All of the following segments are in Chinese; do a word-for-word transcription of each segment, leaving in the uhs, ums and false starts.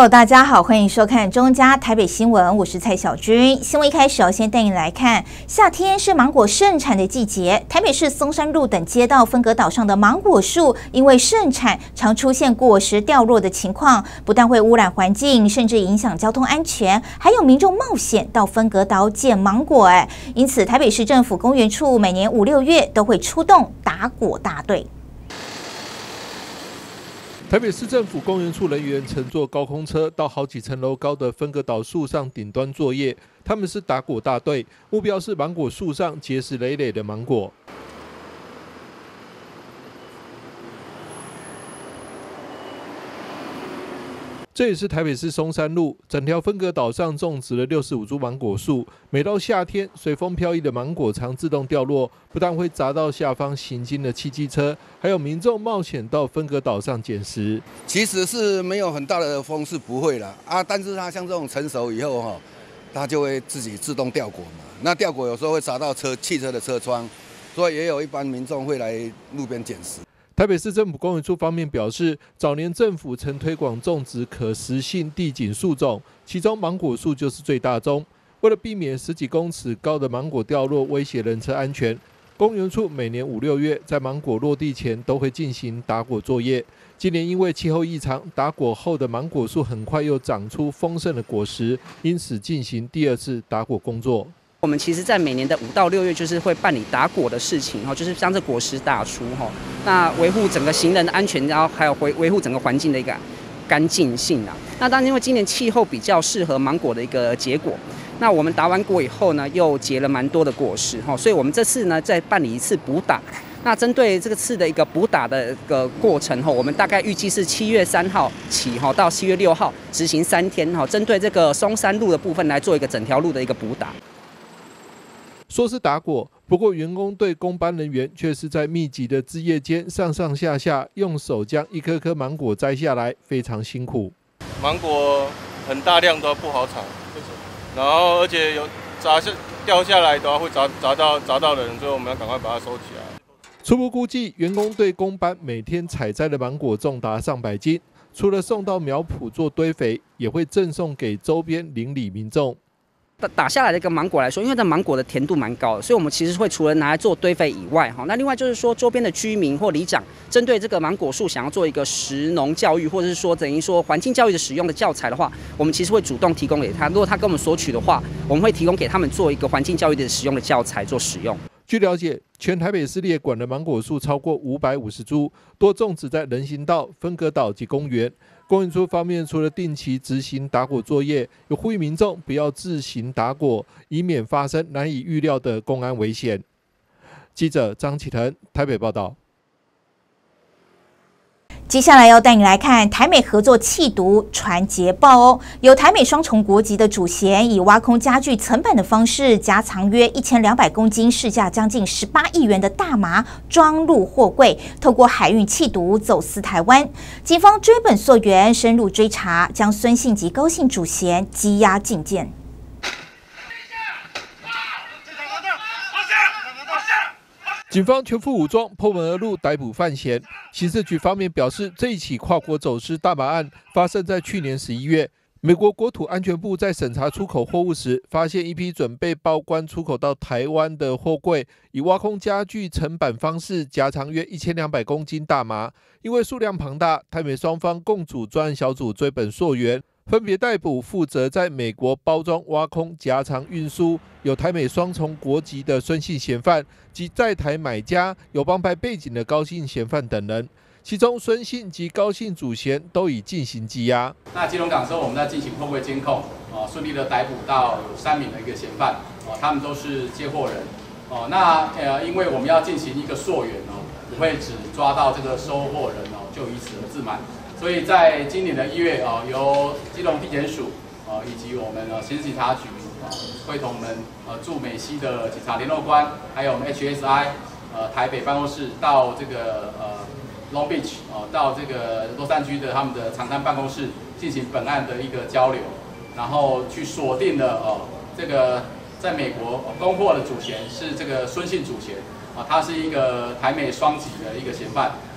Hello， 大家好，欢迎收看中嘉台北新闻，我是蔡小军。新闻一开始要先带你来看，夏天是芒果盛产的季节，台北市松山路等街道分隔岛上的芒果树，因为盛产，常出现果实掉落的情况，不但会污染环境，甚至影响交通安全，还有民众冒险到分隔岛捡芒果。哎，因此台北市政府公园处每年五六月都会出动打果大队。 台北市政府公园处人员乘坐高空车到好几层楼高的分隔岛树上顶端作业，他们是打果大队，目标是芒果树上结实累累的芒果。 这也是台北市松山路整条分隔岛上种植了六十五株芒果树。每到夏天，随风飘逸的芒果常自动掉落，不但会砸到下方行经的汽机车，还有民众冒险到分隔岛上捡拾。 其实是没有很大的风是不会啦啊，但是它像这种成熟以后哈，它就会自己自动掉果嘛。那掉果有时候会砸到车汽车的车窗，所以也有一般民众会来路边捡拾。 台北市政府公园处方面表示，早年政府曾推广种植可食性地景树种，其中芒果树就是最大宗。为了避免十几公尺高的芒果掉落威胁人车安全，公园处每年五六月在芒果落地前都会进行打果作业。今年因为气候异常，打果后的芒果树很快又长出丰盛的果实，因此进行第二次打果工作。 我们其实，在每年的五到六月，就是会办理打果的事情，哈，就是将这果实打出，哈，那维护整个行人的安全，然后还有维维护整个环境的一个干净性啊。那当然，因为今年气候比较适合芒果的一个结果，那我们打完果以后呢，又结了蛮多的果实，哈，所以我们这次呢，再办理一次补打。那针对这个次的一个补打的一个过程，哈，我们大概预计是七月三号起，哈，到七月六号执行三天，哈，针对这个松山路的部分来做一个整条路的一个补打。 说是打果，不过员工队工班人员却是在密集的枝叶间上上下下，用手将一颗颗芒果摘下来，非常辛苦。 芒果很大量都不好采，然后而且有砸下掉下来的话会砸砸到砸到人，所以我们要赶快把它收起来。 初步估计，员工队工班每天采摘的芒果重达上百斤，除了送到苗圃做堆肥，也会赠送给周边邻里民众。 打打下来的一个芒果来说，因为这芒果的甜度蛮高的，所以我们其实会除了拿来做堆肥以外，哈，那另外就是说周边的居民或里长，针对这个芒果树想要做一个食农教育，或者是说等于说环境教育的使用的教材的话，我们其实会主动提供给他。如果他跟我们索取的话，我们会提供给他们做一个环境教育的使用的教材做使用。 据了解，全台北市列管的芒果树超过五百五十株，多种植在人行道、分隔岛及公园。公园处方面除了定期执行打果作业，有呼吁民众不要自行打果，以免发生难以预料的公安危险。记者张启腾台北报道。 接下来要带你来看台美合作弃毒传捷报哦！有台美双重国籍的主嫌以挖空家具层板的方式夹藏约一千两百公斤、市价将近十八亿元的大麻装入货柜，透过海运弃毒走私台湾。警方追本溯源，深入追查，将孙姓及高姓主嫌羁押禁见。 警方全副武装破门而入逮捕犯嫌。刑事局方面表示，这一起跨国走私大麻案发生在去年十一月。美国国土安全部在审查出口货物时，发现一批准备报关出口到台湾的货柜，以挖空家具层板方式夹藏约一千两百公斤大麻。因为数量庞大，台美双方共组专案小组追本溯源。 分别逮捕负责在美国包装、挖空、夹藏、运输有台美双重国籍的孙姓嫌犯及在台买家有帮派背景的高姓嫌犯等人，其中孙姓及高姓主嫌都已进行羁押。 那基隆港之后，我们在进行货柜监控，哦，顺利的逮捕到有三名的一个嫌犯，哦，他们都是接货人，哦，那呃，因为我们要进行一个溯源哦，不会只抓到这个收货人哦，就以此而自满。 所以在今年的一月啊，由基隆地检署啊以及我们呃刑事警察局啊，会同我们呃驻美西的警察联络官，还有我们 H S I 呃台北办公室到这个呃 Long Beach 啊，到这个洛杉矶的他们的长滩办公室进行本案的一个交流，然后去锁定了哦这个在美国供货的主嫌是这个孙姓主嫌啊，他是一个台美双籍的一个嫌犯。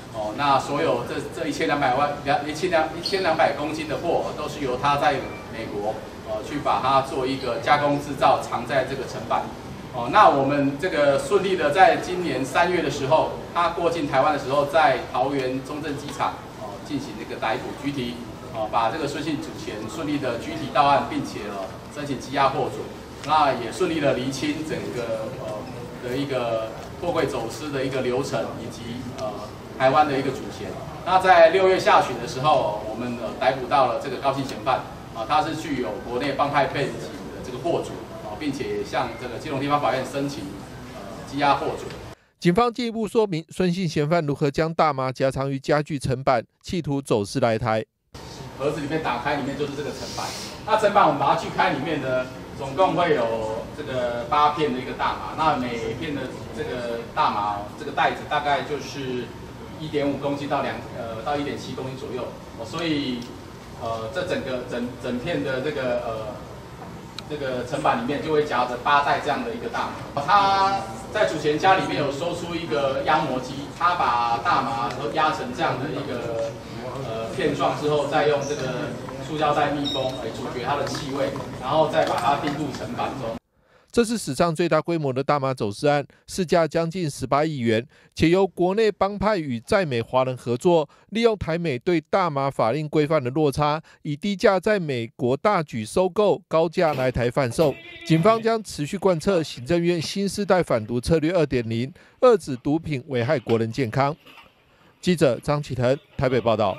哦，那所有这这一千两百万两一千两一千两百公斤的货，都是由他在美国呃去把它做一个加工制造，藏在这个层板。哦，那我们这个顺利的在今年三月的时候，他过境台湾的时候，在桃园中正机场哦进行这个逮捕拘提，哦把这个孙姓主嫌顺利的拘提到案，并且哦申请羁押获准，那也顺利的厘清整个呃的一个货柜走私的一个流程以及呃台湾的一个主嫌。那在六月下旬的时候，我们呃逮捕到了这个高姓嫌犯，啊他是具有国内帮派背景的这个货主。并且向这个基隆地方法院申请呃羁押获准。 警方进一步说明孙姓嫌犯如何将大麻夹藏于家具层板，企图走私来台。 盒子里面打开，里面就是这个层板。那层板我们把它锯开，里面呢总共会有这个八片的一个大麻。那每片的这个大麻这个袋子大概就是一点五公斤到两呃到一点七公斤左右。哦，所以呃这整个整整片的这个呃。这个层板里面就会夹着八袋这样的一个大麻。他在主嫌家里面有搜出一个压模机，他把大麻都压成这样的一个呃片状之后，再用这个塑胶袋密封来阻绝它的气味，然后再把它钉入层板中。 这是史上最大规模的大麻走私案，市价将近十八亿元，且由国内帮派与在美华人合作，利用台美对大麻法令规范的落差，以低价在美国大举收购，高价来台贩售。警方将持续贯彻行政院新世代反毒策略 二点零， 遏止毒品危害国人健康。记者张启腾台北报道。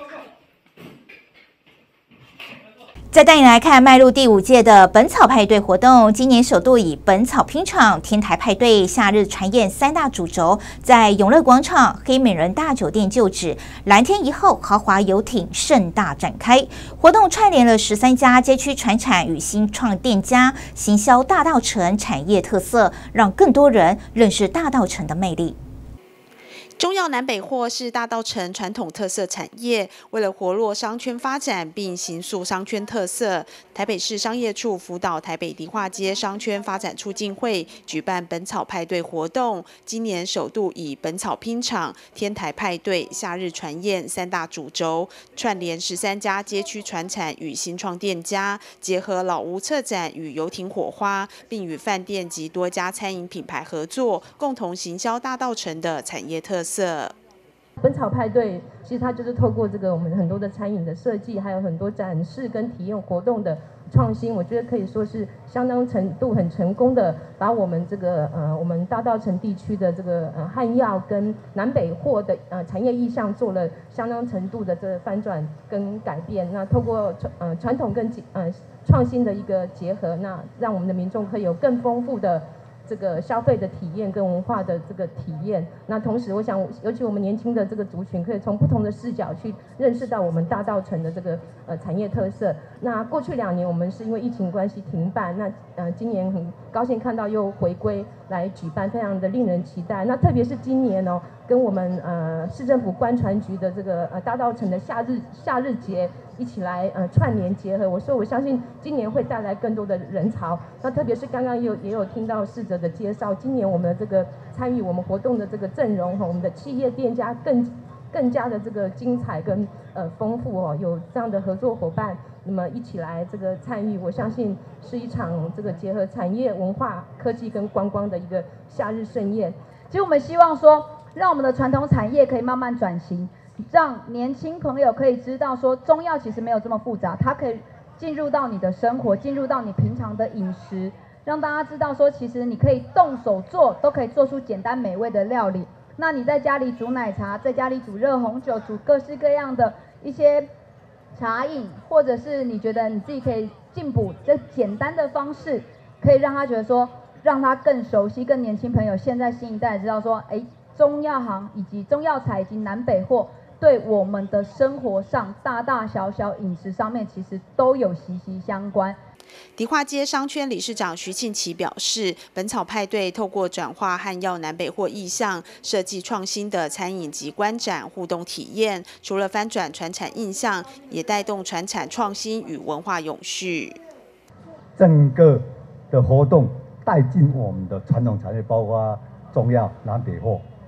再带你来看，迈入第五届的本草派对活动，今年首度以本草拼场、天台派对、夏日船宴三大主轴，在永乐广场、黑美人大酒店旧址、蓝天一号豪华游艇盛大展开。活动串联了十三家街区传产与新创店家，行销大稻埕产业特色，让更多人认识大稻埕的魅力。 中药南北货是大稻埕传统特色产业，为了活络商圈发展并形塑商圈特色，台北市商业处辅导台北迪化街商圈发展促进会举办本草派对活动。今年首度以本草拼场、天台派对、夏日船宴三大主轴，串联十三家街区传产与新创店家，结合老屋策展与游艇火花，并与饭店及多家餐饮品牌合作，共同行销大稻埕的产业特色。 本草派对其实它就是透过这个我们很多的餐饮的设计，还有很多展示跟体验活动的创新，我觉得可以说是相当程度很成功的，把我们这个呃我们大稻埕地区的这个呃汉药跟南北货的呃产业意向做了相当程度的这个翻转跟改变。那透过呃传统跟呃创新的一个结合，那让我们的民众可以有更丰富的这个消费的体验跟文化的这个体验。那同时我想尤其我们年轻的这个族群可以从不同的视角去认识到我们大稻埕的这个呃产业特色。那过去两年我们是因为疫情关系停办，那呃今年很高兴看到又回归来举办，非常的令人期待。那特别是今年哦，跟我们呃市政府观传局的这个呃大稻埕的夏日夏日节一起来呃串联结合，我说我相信今年会带来更多的人潮。那特别是刚刚也有也有听到逝者的介绍，今年我们的这个参与我们活动的这个阵容哈，我们的企业店家更更加的这个精彩跟呃丰富哦，有这样的合作伙伴，那么一起来这个参与，我相信是一场这个结合产业、文化、科技跟观光的一个夏日盛宴。 其实我们希望说，让我们的传统产业可以慢慢转型，让年轻朋友可以知道说，中药其实没有这么复杂，它可以进入到你的生活，进入到你平常的饮食，让大家知道说，其实你可以动手做，都可以做出简单美味的料理。那你在家里煮奶茶，在家里煮热红酒，煮各式各样的一些茶饮，或者是你觉得你自己可以进补，这简单的方式，可以让他觉得说，让他更熟悉，更年轻朋友现在新一代知道说，哎，中药行以及中药材以及南北货，对我们的生活上大大小小饮食上面，其实都有息息相关。 迪化街商圈理事长徐庆琪表示，本草派对透过转化汉药南北货意象，设计创新的餐饮及观展互动体验，除了翻转传产印象，也带动传产创新与文化永续。 整个的活动带进我们的传统产业，包括中药南北货，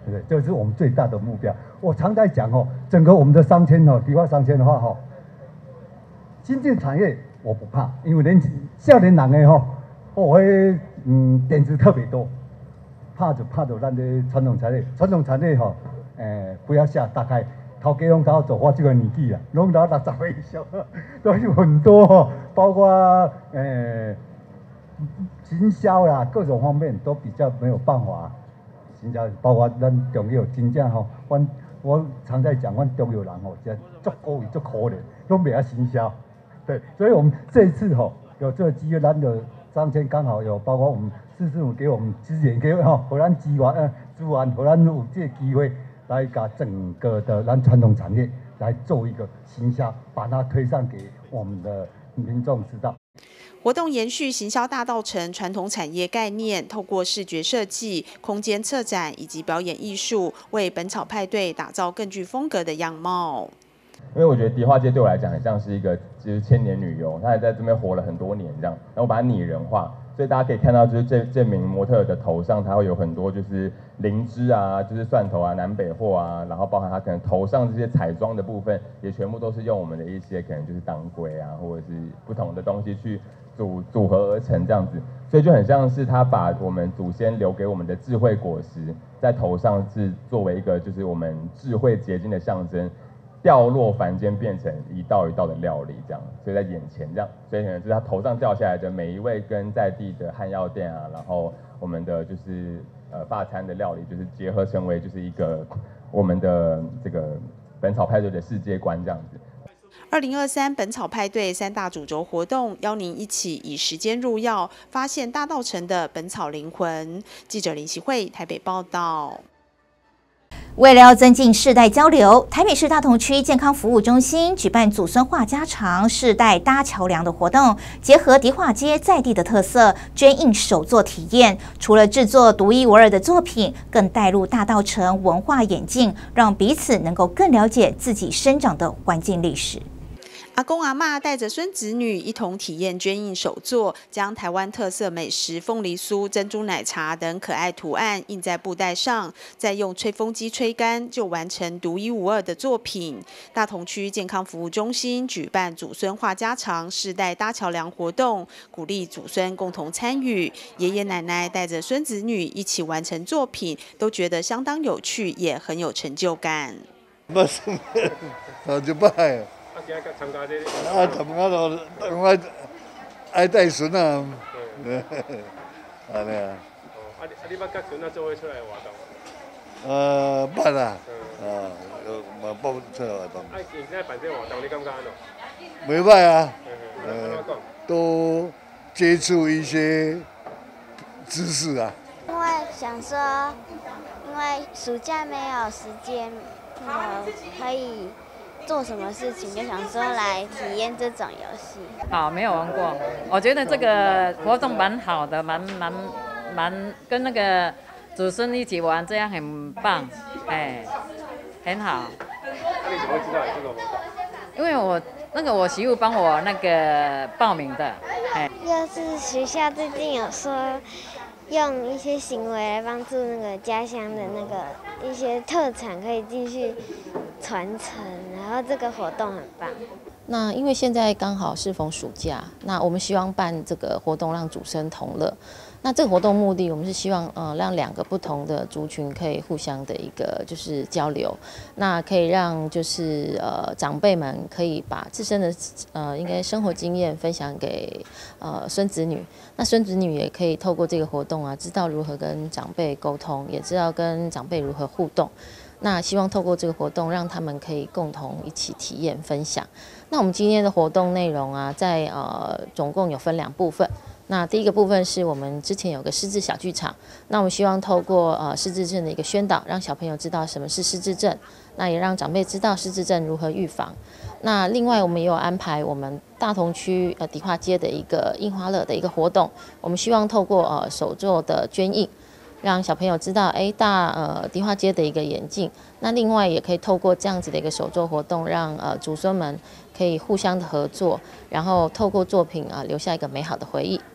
对不对？这是我们最大的目标。我常在讲哦，整个我们的商圈哦，迪化商圈的话哈，新进产业我不怕，因为年少年人的吼，哦，迄嗯点子特别多，怕就怕到咱的传统产业，传统产业吼，诶，不要下大概。头家拢到做我这个年纪啦，拢到六十岁以上，都有很多吼，包括诶行销啦，各种方面都比较没有办法行销，包括咱中药真正吼，阮我常在讲，阮中药人吼，真足够足可怜，拢袂晓行销，对，所以我们这一次吼有这个机会，咱的张千刚好有，包括我们市政府给我们资源，给吼，互咱资源呃资源，互咱有这个机会。来把整个的咱传统产业来做一个行销，把它推上给我们的民众知道。 活动延续行销大稻埕传统产业概念，透过视觉设计、空间策展以及表演艺术，为本草派对打造更具风格的样貌。 因为我觉得迪化街对我来讲很像是一个就是千年女优，她也在这边活了很多年这样，然后把它拟人化。所以大家可以看到，就是这这名模特的头上，它会有很多就是灵芝啊，就是蒜头啊、南北货啊，然后包含它可能头上这些彩妆的部分，也全部都是用我们的一些可能就是当归啊，或者是不同的东西去组组合而成这样子，所以就很像是他把我们祖先留给我们的智慧果实，在头上是作为一个就是我们智慧结晶的象征。掉落凡间变成一道一道的料理，这样，所以在眼前这样，所以可能就是他头上掉下来的每一位跟在地的汉药店啊，然后我们的就是呃法餐的料理，就是结合成为就是一个我们的这个本草派对的世界观这样子。 二零二三本草派对三大主轴活动，邀您一起以时间入药，发现大稻埕的本草灵魂。记者林习慧台北报道。 为了要增进世代交流，台北市大同区健康服务中心举办祖孙话家常、世代搭桥梁的活动，结合迪化街在地的特色，捐印手作体验。除了制作独一无二的作品，更带入大稻埕文化演进，让彼此能够更了解自己生长的环境历史。 阿公阿嬷带着孙子女一同体验捐印手作，将台湾特色美食凤梨酥、珍珠奶茶等可爱图案印在布袋上，再用吹风机吹干，就完成独一无二的作品。大同区健康服务中心举办祖孙话家常、世代搭桥梁活动，鼓励祖孙共同参与。爷爷奶奶带着孙子女一起完成作品，都觉得相当有趣，也很有成就感。 不是，好就拜。啊，参加这啊，参加咯，当爱爱带孙啊，安尼啊。哦，啊你啊你捌甲孙啊做伙出来活动？呃，捌啦，啊，嘛报出来活动。啊，现在办这活动，你感觉安怎？袂歹啊，呃，都接触一些知识啊。 因为想说，因为暑假没有时间，呃，可以。做什么事情就想说来体验这种游戏。 好，没有玩过。我觉得这个活动蛮好的，蛮蛮蛮跟那个祖孙一起玩，这样很棒，哎，很好。那你怎么会知道有这个活动？因为我那个我媳妇帮我那个报名的，哎。 就是学校最近有说。用一些行为来帮助那个家乡的那个一些特产可以继续传承，然后这个活动很棒。 那因为现在刚好适逢暑假，那我们希望办这个活动让祖孙同乐。那这个活动目的，我们是希望呃让两个不同的族群可以互相的一个就是交流，那可以让就是呃长辈们可以把自身的呃应该生活经验分享给呃孙子女，那孙子女也可以透过这个活动啊，知道如何跟长辈沟通，也知道跟长辈如何互动。那希望透过这个活动，让他们可以共同一起体验分享。那我们今天的活动内容啊，在呃总共有分两部分。那第一个部分是我们之前有个失智小剧场，那我们希望透过呃失智症的一个宣导，让小朋友知道什么是失智症，那也让长辈知道失智症如何预防。那另外我们也有安排我们大同区呃迪化街的一个印花乐的一个活动，我们希望透过呃手作的捐印，让小朋友知道哎大呃迪化街的一个演进。那另外也可以透过这样子的一个手作活动，让呃祖孙们可以互相的合作，然后透过作品啊、呃、留下一个美好的回忆。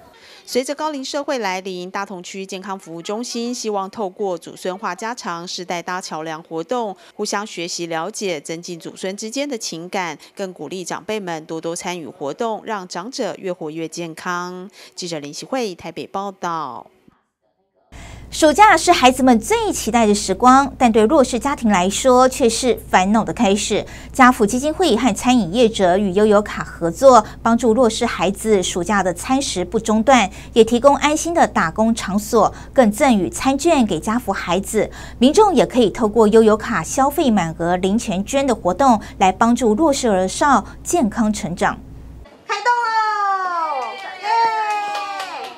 随着高龄社会来临，大同区健康服务中心希望透过祖孙话家常、世代搭桥梁活动，互相学习了解，增进祖孙之间的情感，更鼓励长辈们多多参与活动，让长者越活越健康。记者林希慧台北报道。 暑假是孩子们最期待的时光，但对弱势家庭来说却是烦恼的开始。家福基金会和餐饮业者与悠游卡合作，帮助弱势孩子暑假的餐食不中断，也提供安心的打工场所，更赠予餐券给家福孩子。民众也可以透过悠游卡消费满额零钱捐的活动，来帮助弱势儿少健康成长。 开动喽！耶！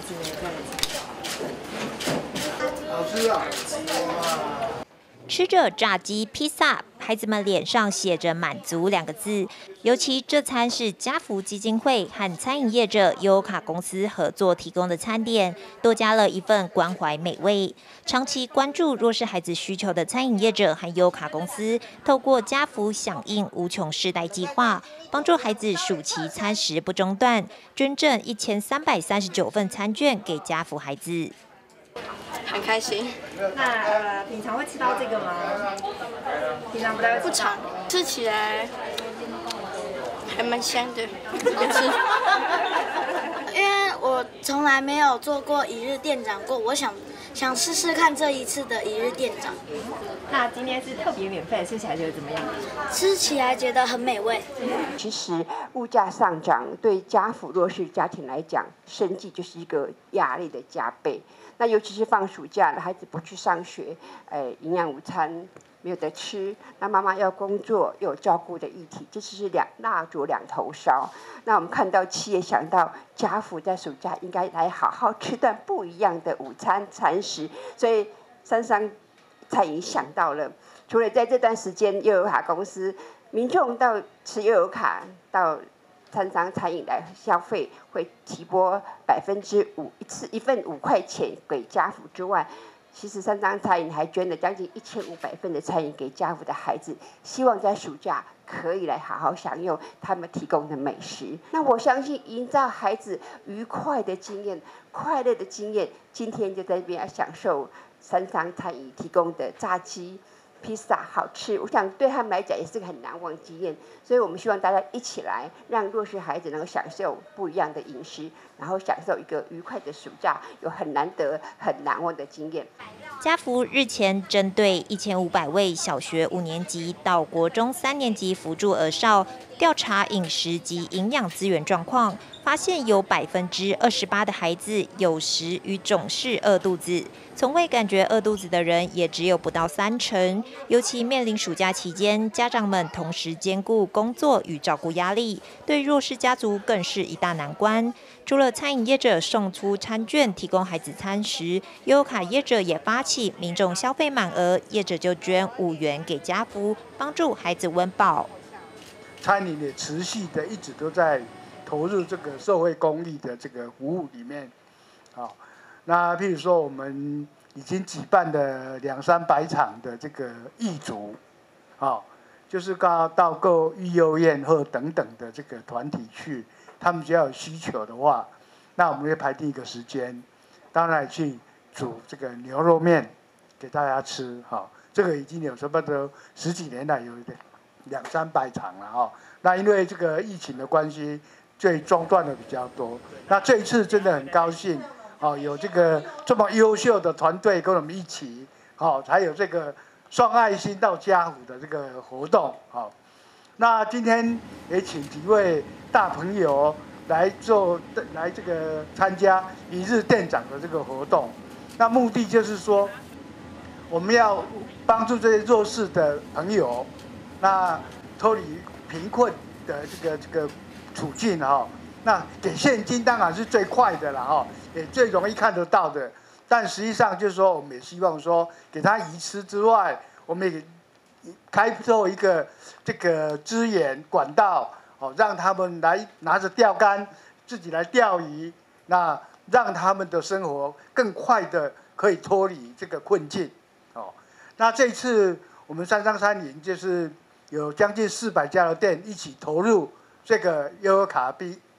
吃着炸鸡披萨，孩子们脸上写着满足两个字。尤其这餐是家福基金会和餐饮业者悠游卡公司合作提供的餐点，多加了一份关怀美味。长期关注弱势孩子需求的餐饮业者和悠游卡公司，透过家福响应无穷世代计划，帮助孩子暑期餐食不中断，捐赠一千三百三十九份餐券给家福孩子。 很开心。那呃，平常会吃到这个吗？平常不太不常，吃起来还蛮香的，好吃。因为我从来没有做过一日店长过，我想想试试看这一次的一日店长。 那今天是特别免费，吃起来觉得怎么样？ 吃起来觉得很美味。 其实物价上涨对家福弱势家庭来讲，生计就是一个压力的加倍。那尤其是放暑假了，孩子不去上学，呃，营养午餐没有得吃，那妈妈要工作又有照顾的议题，这是两蜡烛两头烧。那我们看到企业想到家福在暑假应该来好好吃顿不一样的午餐餐食，所以三商餐饮想到了，除了在这段时间悠游卡公司民众到持悠游卡到餐商餐饮来消费，会提拨百分之五一次一份五块钱给家福之外，其实三商餐饮还捐了将近一千五百份的餐饮给家福的孩子，希望在暑假可以来好好享用他们提供的美食。那我相信营造孩子愉快的经验、快乐的经验，今天就在这边要享受三商餐饮提供的炸鸡、披萨好吃，我想对他们来讲也是个很难忘经验，所以我们希望大家一起来，让弱势孩子能够享受不一样的饮食，然后享受一个愉快的暑假，有很难得、很难忘的经验。 家福日前针对一千五百位小学五年级到国中三年级扶助儿少调查饮食及营养资源状况，发现有百分之二十八的孩子有时与总是饿肚子，从未感觉饿肚子的人也只有不到三成。尤其面临暑假期间，家长们同时兼顾工作与照顾压力，对弱势家族更是一大难关。除了餐饮业者送出餐券提供孩子餐食，悠游卡业者也发起民众消费满额，业者就捐五元给家福，帮助孩子温饱。 餐饮也持续的一直都在投入这个社会公益的这个服务里面，好，那譬如说我们已经举办了两三百场的这个义足，好，就是到到各育幼院或等等的这个团体去，他们只要有需求的话，那我们会排定一个时间，当然去煮这个牛肉面给大家吃，哈，这个已经有差不多十几年来有一点。两三百场了哈，那因为这个疫情的关系，最中断的比较多。那这一次真的很高兴，哦，有这个这么优秀的团队跟我们一起，哦，才有这个送爱心到家福的这个活动，哦。那今天也请几位大朋友来做来这个参加一日店长的这个活动，那目的就是说，我们要帮助这些弱势的朋友。那脱离贫困的这个这个处境哈、哦，那给现金当然是最快的了哈、哦，也最容易看得到的。但实际上就是说，我们也希望说，给他鱼吃之外，我们也开拓一个这个资源管道，哦，让他们来拿着钓竿自己来钓鱼，那让他们的生活更快的可以脱离这个困境，哦。那这次我们三商餐饮就是。有将近四百家的店一起投入这个悠游卡披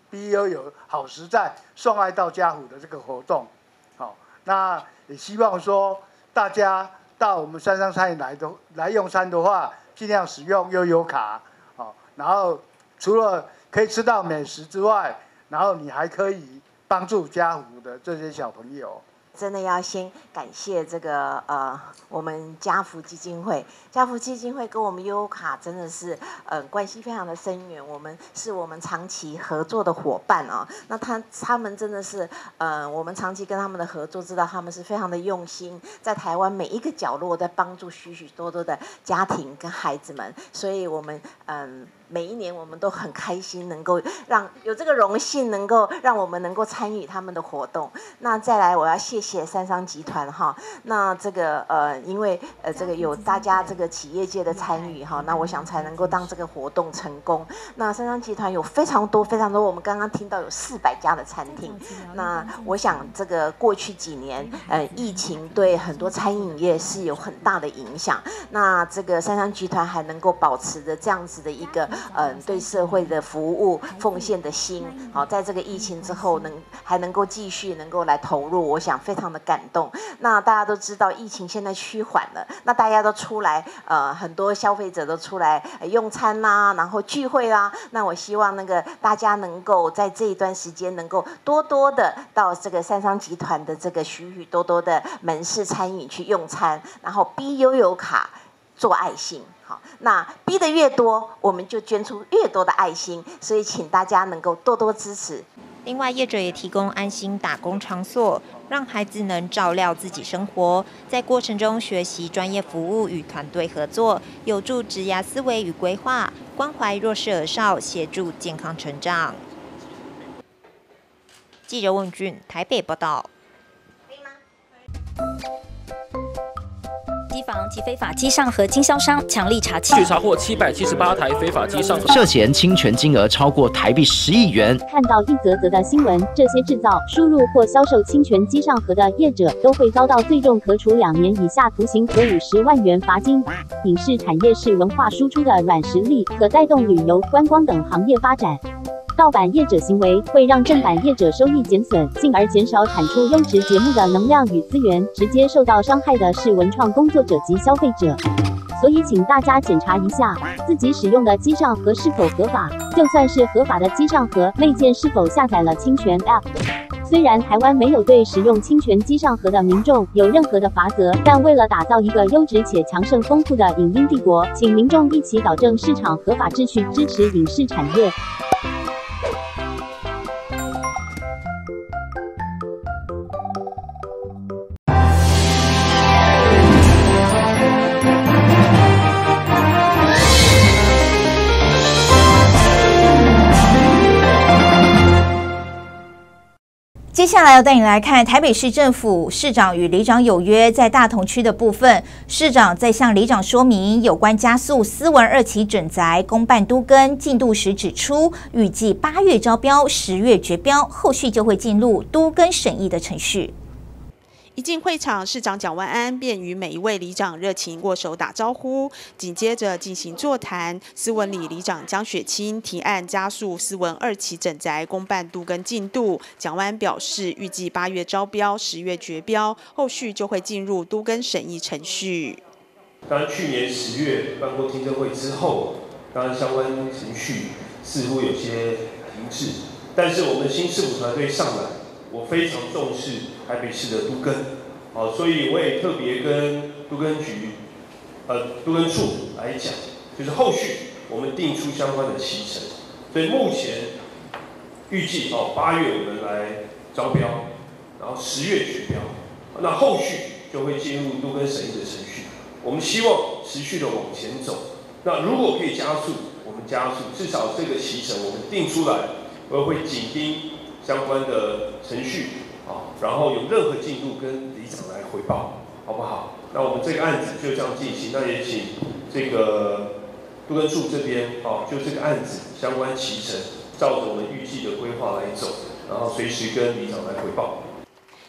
B E O 有好实在送爱到家福的这个活动，好，那也希望说大家到我们三商餐饮来的来用餐的话，尽量使用悠游卡，好，然后除了可以吃到美食之外，然后你还可以帮助家福的这些小朋友。 真的要先感谢这个呃，我们家福基金会，家福基金会跟我们悠游卡真的是呃关系非常的深远，我们是我们长期合作的伙伴哦。那他他们真的是呃，我们长期跟他们的合作，知道他们是非常的用心，在台湾每一个角落在帮助许许多多的家庭跟孩子们，所以我们嗯。呃每一年我们都很开心，能够让有这个荣幸，能够让我们能够参与他们的活动。那再来，我要谢谢三商集团哈。那这个呃，因为呃这个有大家这个企业界的参与哈，那我想才能够让这个活动成功。那三商集团有非常多非常多，我们刚刚听到有四百家的餐厅。那我想这个过去几年呃疫情对很多餐饮业是有很大的影响。那这个三商集团还能够保持着这样子的一个。嗯、呃，对社会的服务奉献的心，好，在这个疫情之后能还能够继续能够来投入，我想非常的感动。那大家都知道疫情现在趋缓了，那大家都出来，呃，很多消费者都出来、呃、用餐啦、啊，然后聚会啦、啊。那我希望那个大家能够在这一段时间能够多多的到这个三商集团的这个许许多多的门市餐饮去用餐，然后 B 悠游卡做爱心。好，那逼得越多，我们就捐出越多的爱心，所以请大家能够多多支持。 另外，业者也提供安心打工场所，让孩子能照料自己生活，在过程中学习专业服务与团队合作，有助职涯思维与规划，关怀弱势儿少，协助健康成长。记者问俊台北报道。 机房及非法机上盒经销商强力查缉， 据查获七百七十八台非法机上盒， 涉嫌侵权金额超过台币十亿元。 看到一则则的新闻，这些制造、输入或销售侵权机上盒的业者，都会遭到最重可处两年以下徒刑和五十万元罚金。影视产业是文化输出的软实力，可带动旅游、观光等行业发展。盗版业者行为会让正版业者收益减损，进而减少产出优质节目的能量与资源，直接受到伤害的是文创工作者及消费者。所以请大家检查一下自己使用的机上盒是否合法，就算是合法的机上盒，内建是否下载了侵权 App。虽然台湾没有对使用侵权机上盒的民众有任何的罚则，但为了打造一个优质且强盛丰富的影音帝国，请民众一起导正市场合法秩序，支持影视产业。 接下来要带你来看台北市政府市长与里长有约，在大同区的部分，市长在向里长说明有关加速斯文二期整宅公办都更进度时指出，预计八月招标，十月决标，后续就会进入都更审议的程序。 一进会场，市长蒋万安便与每一位里长热情握手打招呼，紧接着进行座谈。斯文里里长江雪清提案加速斯文二期整宅公办都更进度，蒋万安表示，预计八月招标，十月决标，后续就会进入都更审议程序。 当然，去年十月办过听证会之后，当然相关程序似乎有些停滞，但是我们新市府团队上来，我非常重视台北市的都更，好，所以我也特别跟都更局、呃都更处来讲，就是后续我们定出相关的期程。所以目前预计哦八月我们来招标，然后十月决标，那后续就会进入都更审议的程序。我们希望持续的往前走。那如果可以加速，我们加速，至少这个期程我们定出来，我会紧盯相关的程序。好，然后有任何进度跟里长来回报，好不好？那我们这个案子就这样进行。那也请这个都更处这边，好，就这个案子相关期程，照着我们预计的规划来走，然后随时跟里长来回报。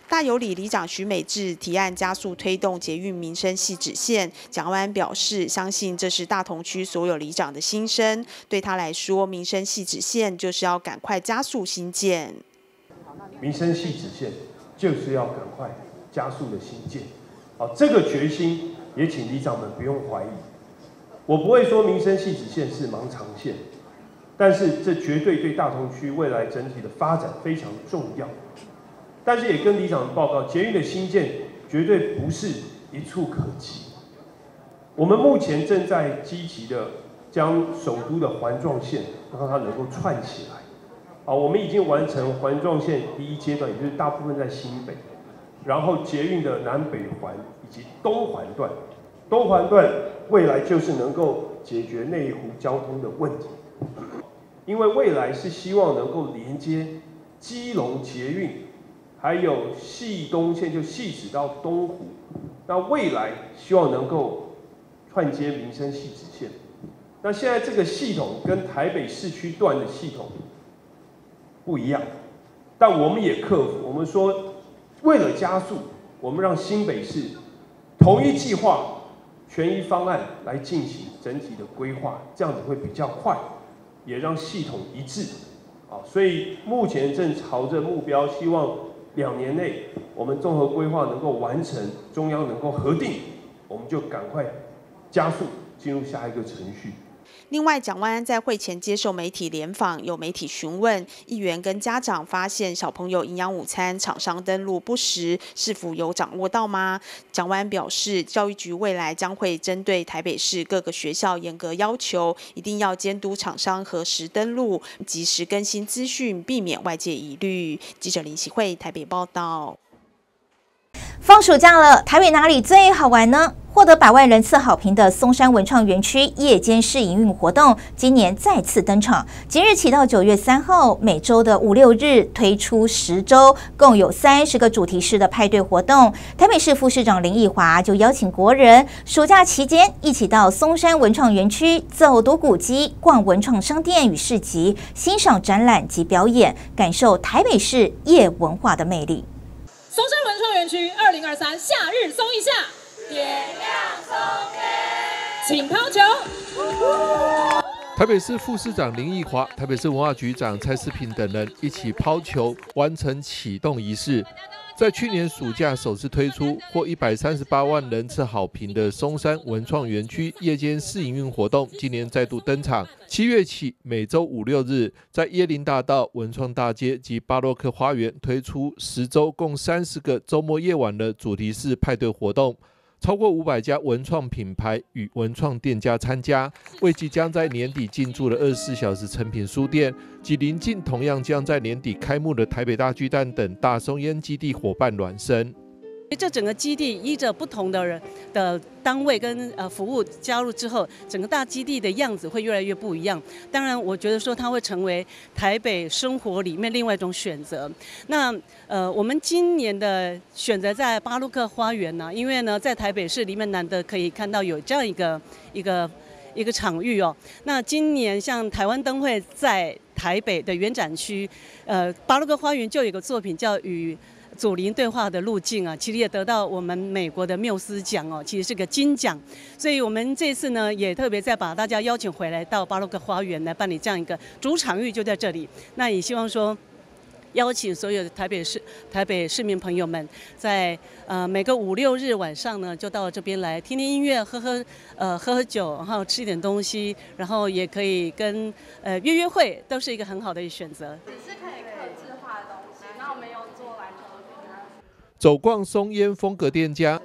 大有里里长徐美智提案加速推动捷运民生汐止线，蒋万安表示，相信这是大同区所有里长的心声。对他来说，民生汐止线就是要赶快加速兴建。 民生汐止线就是要赶快加速的兴建。好，这个决心也请里长们不用怀疑。我不会说民生汐止线是盲长线，但是这绝对对大同区未来整体的发展非常重要。但是也跟里长报告，捷运的兴建绝对不是一触可及。我们目前正在积极的将首都的环状线让它能够串起来。啊，我们已经完成环状线第一阶段，也就是大部分在新北，然后捷运的南北环以及东环段，东环段未来就是能够解决内湖交通的问题，因为未来是希望能够连接基隆捷运。还有汐东线就汐止到东湖，那未来希望能够串接民生汐止线。那现在这个系统跟台北市区段的系统不一样，但我们也克服。我们说，为了加速，我们让新北市同一计划、全一方案来进行整体的规划，这样子会比较快，也让系统一致。啊，所以目前正朝着目标，希望。两年内，我们综合规划能够完成，中央能够核定，我们就赶快加速进入下一个程序。 另外，蒋万安在会前接受媒体联访，有媒体询问议员跟家长发现小朋友营养午餐厂商登录不实，是否有掌握到吗？蒋万安表示，教育局未来将会针对台北市各个学校严格要求，一定要监督厂商核实登录，及时更新资讯，避免外界疑虑。记者林喜慧台北报道。 放暑假了，台北哪里最好玩呢？获得百万人次好评的松山文创园区夜间试营运活动，今年再次登场。即日起到九月三号，每周的五六日推出十周，共有三十个主题式的派对活动。台北市副市长林奕华就邀请国人，暑假期间一起到松山文创园区走读古迹、逛文创商店与市集，欣赏展览及表演，感受台北市夜文化的魅力。 松山文创园区二零二三夏日松一下，点亮松烟，请抛球。 台北市副市长林奕华、台北市文化局长蔡世平等人一起抛球，完成启动仪式。在去年暑假首次推出，获一百三十八万人次好评的松山文创园区夜间试营运活动，今年再度登场。七月起，每周五六日，在椰林大道、文创大街及巴洛克花园推出十周共三十个周末夜晚的主题式派对活动。超过五百家文创品牌与文创店家参加，为即将在年底进驻的二十四小时诚品书店及邻近同样将在年底开幕的台北大巨蛋等大松烟基地伙伴暖身。 这整个基地依着不同的人的单位跟呃服务加入之后，整个大基地的样子会越来越不一样。当然，我觉得说它会成为台北生活里面另外一种选择。那呃，我们今年的选择在巴洛克花园呢，因为呢在台北市里面难得可以看到有这样一个一个一个场域哦。那今年像台湾灯会在台北的原展区，呃，巴洛克花园就有一个作品叫《与祖灵对话的路径》啊，其实也得到我们美国的缪斯奖哦，其实是个金奖。所以我们这次呢，也特别再把大家邀请回来到巴洛克花园来办理这样一个主场域，就在这里。那也希望说，邀请所有的台北市台北市民朋友们在，在呃每个五六日晚上呢，就到这边来听听音乐，喝喝呃喝喝酒，然后吃一点东西，然后也可以跟呃约约会，都是一个很好的选择。 只是可以客制化的东西，那我们有做篮球的饼干。 走逛松烟风格店家。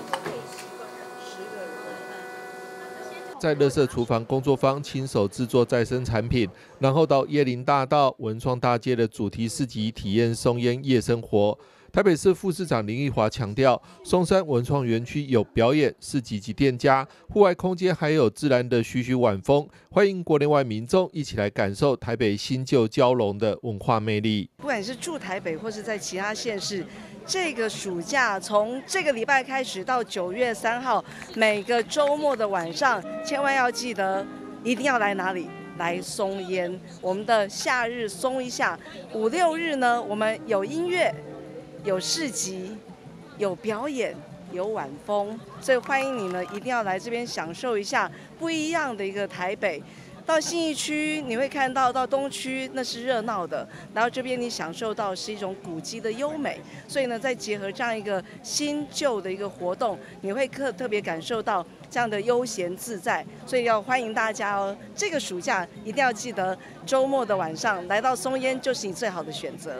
在垃圾厨房工作坊亲手制作再生产品，然后到椰林大道、文创大街的主题市集体验松烟夜生活。台北市副市长林奕华强调，松山文创园区有表演、市集及店家，户外空间还有自然的徐徐晚风，欢迎国内外民众一起来感受台北新旧交融的文化魅力。 不管是住台北或是在其他县市，这个暑假从这个礼拜开始到九月三号，每个周末的晚上，千万要记得一定要来哪里？来松烟，我们的夏日松一下。五六日呢，我们有音乐。 有市集，有表演。有晚风，所以欢迎你们一定要来这边享受一下不一样的一个台北。到信义区你会看到，到东区那是热闹的，然后这边你享受到是一种古迹的优美。所以呢，再结合这样一个新旧的一个活动，你会特特别感受到这样的悠闲自在。所以要欢迎大家哦，这个暑假一定要记得周末的晚上来到松烟就是你最好的选择。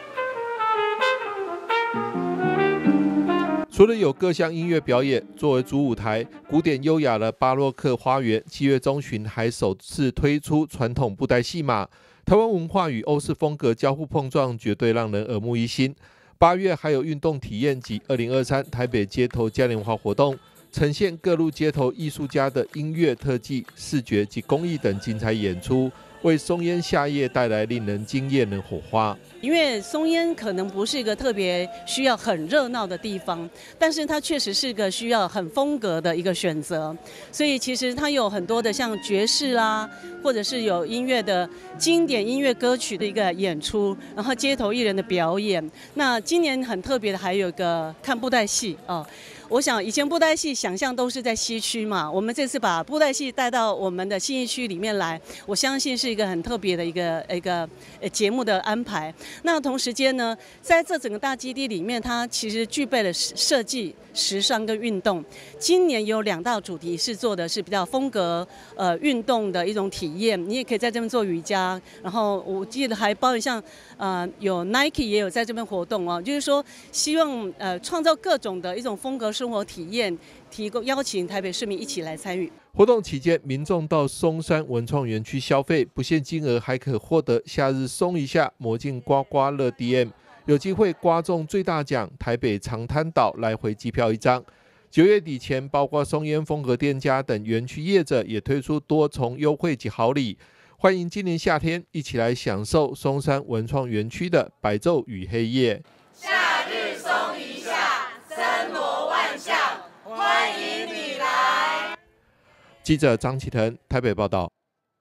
除了有各项音乐表演作为主舞台，古典优雅的巴洛克花园七月中旬还首次推出传统布袋戏码，台湾文化与欧式风格交互碰撞，绝对让人耳目一新。八月还有运动体验及二零二三台北街头嘉年华活动，呈现各路街头艺术家的音乐特技、视觉及工艺等精彩演出，为松烟夏夜带来令人惊艳的火花。 因为松烟可能不是一个特别需要很热闹的地方，但是它确实是个需要很风格的一个选择，所以其实它有很多的像爵士啦，或者是有音乐的经典音乐歌曲的一个演出，然后街头艺人的表演。那今年很特别的还有一个看布袋戏哦。我想以前布袋戏想象都是在西区嘛，我们这次把布袋戏带到我们的信义区里面来，我相信是一个很特别的一个一个节目的安排。那同时间呢，在这整个大基地里面，它其实具备了设计、时尚跟运动。今年有两大主题是做的是比较风格呃运动的一种体验，你也可以在这边做瑜伽，然后我记得还包括像呃有 Nike 也有在这边活动哦，就是说希望呃创造各种的一种风格生活体验，提供邀请台北市民一起来参与。 活动期间，民众到松山文创园区消费，不限金额，还可获得夏日松一下魔镜刮刮乐 D M， 有机会刮中最大奖台北长滩岛来回机票一张。九月底前，包括松烟风格店家等园区业者也推出多重优惠及好礼，欢迎今年夏天一起来享受松山文创园区的白昼与黑夜。 夏日松一下，森罗万象，欢迎你来。 记者张启腾台北报道。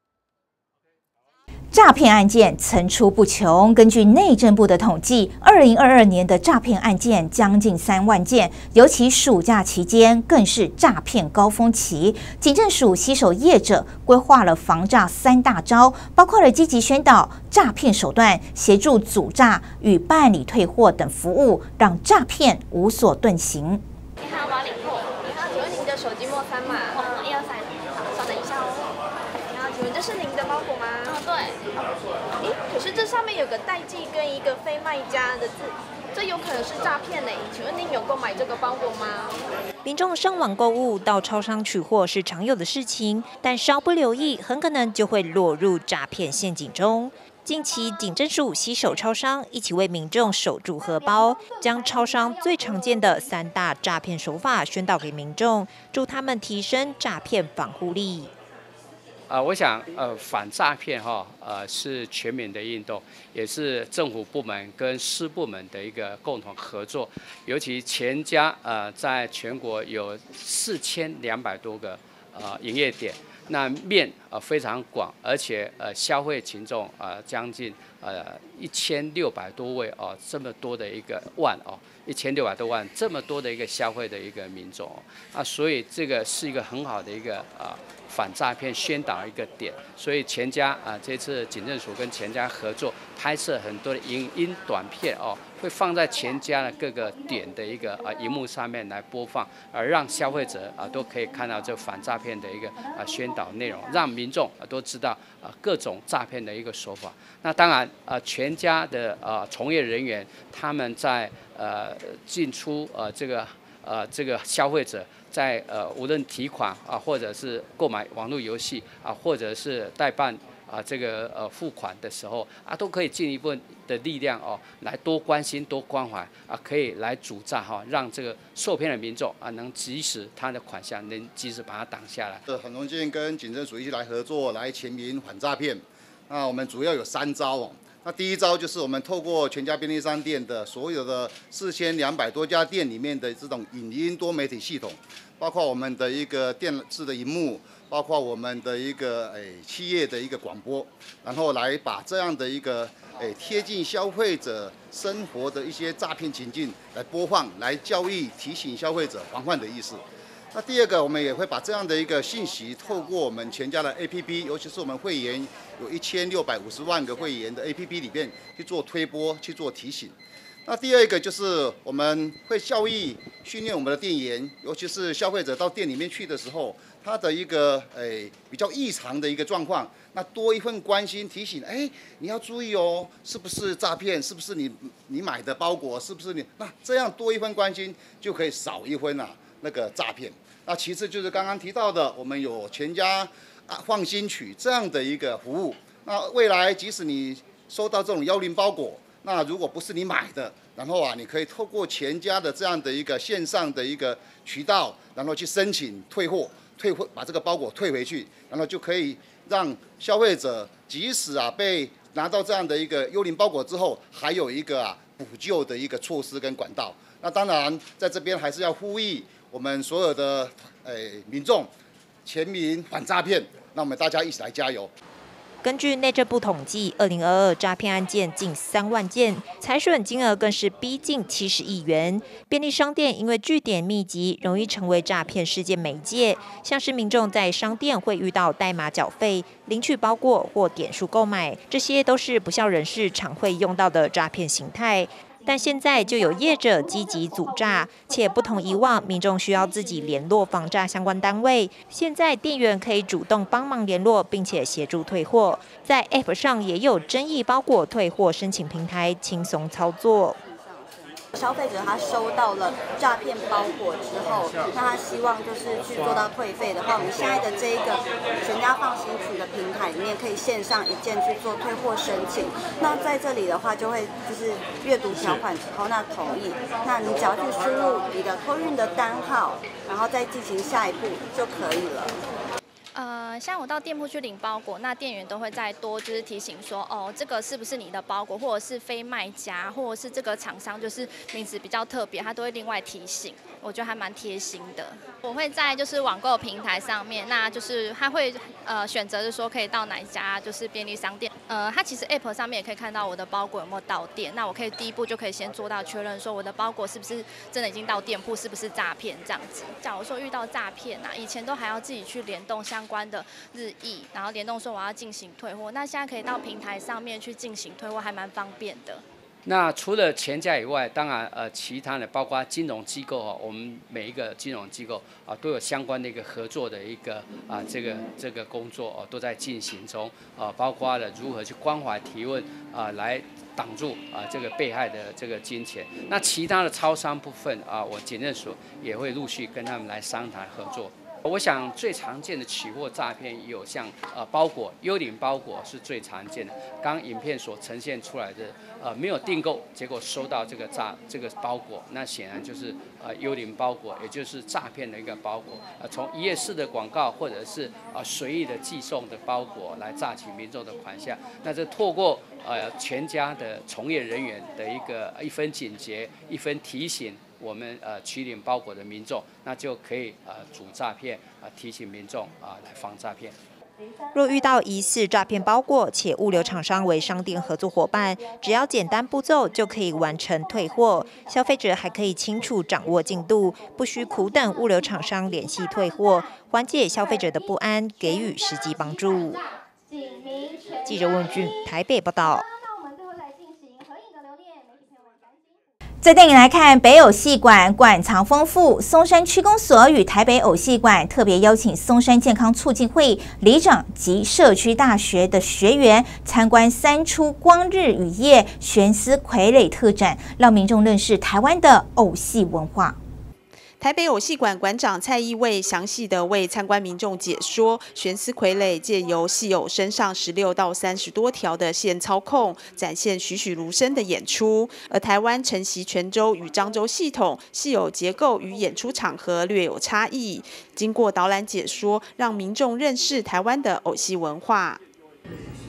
诈骗案件层出不穷。根据内政部的统计，二零二二年的诈骗案件将近三万件，尤其暑假期间更是诈骗高峰期。警政署携手业者规划了防诈三大招，包括了积极宣导诈骗手段、协助阻诈与办理退货等服务，让诈骗无所遁形。 你好，我要领货。你好，请问您的手机末三码？一二三。好，稍等一下哦。你好，请问这是您的包裹吗？哦，对。诶，可是这上面有个代寄跟一个非卖家的字，这有可能是诈骗呢。请问您有购买这个包裹吗？ 民众上网购物到超商取货是常有的事情，但稍不留意，很可能就会落入诈骗陷阱中。近期，警政署携手超商，一起为民众守住荷包，将超商最常见的三大诈骗手法宣导给民众，助他们提升诈骗防护力。 呃，我想，呃，反诈骗哈，呃，是全民的运动，也是政府部门跟私部门的一个共同合作。尤其全家呃，在全国有四千两百多个呃营业点。那面呃非常广，而且呃消费群众呃将近呃一千六百多位哦，这么多的一个万哦，一千六百多万这么多的一个消费的一个民众哦，啊，所以这个是一个很好的一个啊反诈骗宣导的一个点。所以全家啊这次警政署跟全家合作拍摄很多的影音短片哦，会放在全家的各个点的一个啊荧幕上面来播放，而让消费者啊都可以看到这反诈骗的一个啊宣导内容，让民众啊都知道啊各种诈骗的一个手法。那当然啊全家的啊从业人员他们在呃进出呃这个呃这个消费者在呃无论提款啊或者是购买网络游戏啊或者是代办啊，这个呃付款的时候啊，都可以尽一部分的力量哦，来多关心、多关怀啊，可以来阻诈哈、哦，让这个受骗的民众啊，能及时他的款项能及时把它挡下来。 很荣幸跟警政署一起来合作，来全民反诈骗。那我们主要有三招哦。 那第一招就是我们透过全家便利商店的所有的四千两百多家店里面的这种影音多媒体系统，包括我们的一个电视的荧幕，包括我们的一个诶企业的一个广播，然后来把这样的一个诶贴近消费者生活的一些诈骗情境来播放，来教育提醒消费者防范的意思。那第二个，我们也会把这样的一个信息，透过我们全家的 A P P， 尤其是我们会员有一千六百五十万个会员的 A P P 里面去做推播，去做提醒。那第二个就是我们会教育训练我们的店员，尤其是消费者到店里面去的时候，他的一个诶比较异常的一个状况，那多一份关心提醒，哎，你要注意哦，是不是诈骗？是不是你你买的包裹？是不是你？那这样多一份关心，就可以少一分啊那个诈骗。那其次就是刚刚提到的，我们有全家啊放心取这样的一个服务。那未来即使你收到这种幽灵包裹，那如果不是你买的，然后啊，你可以透过全家的这样的一个线上的一个渠道，然后去申请退货，退货把这个包裹退回去，然后就可以让消费者即使啊被拿到这样的一个幽灵包裹之后，还有一个啊补救的一个措施跟管道。那当然在这边还是要呼吁我们所有的诶民众，全民反诈骗，那我们大家一起来加油。 根据内政部统计，二零二二诈骗案件近三万件，财损金额更是逼近七十亿元。便利商店因为据点密集，容易成为诈骗事件媒介。像是民众在商店会遇到代码缴费、领取包裹或点数购买，这些都是不肖人士常会用到的诈骗形态。但现在就有业者积极阻诈，且不同以往，民众需要自己联络防诈相关单位。现在店员可以主动帮忙联络，并且协助退货。在 App 上也有争议包裹退货申请平台，轻松操作。 消费者他收到了诈骗包裹之后，那他希望就是去做到退费的话，我们现在的这一个全家放心取的平台里面，可以线上一键去做退货申请。那在这里的话，就会就是阅读条款之后，那同意，那你只要去输入你的托运的单号，然后再进行下一步就可以了。 呃，像我到店铺去领包裹，那店员都会再多就是提醒说，哦，这个是不是你的包裹，或者是非卖家，或者是这个厂商就是名字比较特别，他都会另外提醒。我觉得还蛮贴心的。我会在就是网购平台上面，那就是他会呃选择是说可以到哪一家就是便利商店。呃，他其实 App 上面也可以看到我的包裹有没有到店，那我可以第一步就可以先做到确认说我的包裹是不是真的已经到店铺，是不是诈骗这样子。假如说遇到诈骗啊，以前都还要自己去联动相关的日历，然后联动说我要进行退货，那现在可以到平台上面去进行退货，还蛮方便的。 那除了全家以外，当然呃其他的包括金融机构啊，我们每一个金融机构啊都有相关的一个合作的一个啊这个这个工作哦、啊、都在进行中啊，包括了如何去关怀提问啊来挡住啊这个被害的这个金钱。那其他的超商部分啊，我检认所也会陆续跟他们来商谈合作。我想最常见的取货诈骗有像呃包裹幽灵包裹是最常见的。刚影片所呈现出来的呃没有订购，结果收到这个诈这个包裹，那显然就是呃幽灵包裹，也就是诈骗的一个包裹。呃从一页式的广告或者是呃随意的寄送的包裹来榨取民众的款项。那这透过呃全家的从业人员的一个一分警觉，一分提醒。我们呃取领包裹的民众，那就可以呃阻诈骗啊、呃，提醒民众啊、呃、来防诈骗。 若遇到疑似诈骗包裹，且物流厂商为商店合作伙伴，只要简单步骤就可以完成退货。消费者还可以清楚掌握进度，不需苦等物流厂商联系退货，缓解消费者的不安，给予实际帮助。记者问俊台北报道。 再带你来看北偶戏馆馆藏丰富，松山区公所与台北偶戏馆特别邀请松山健康促进会里长及社区大学的学员参观三出光日与夜悬丝傀儡特展，让民众认识台湾的偶戏文化。 台北偶戏馆馆长蔡义卫详细的为参观民众解说，悬丝傀儡借由戏偶身上十六到三十多条的线操控，展现栩栩如生的演出。而台湾承袭泉州与漳州系统，戏偶结构与演出场合略有差异。经过导览解说，让民众认识台湾的偶戏文化。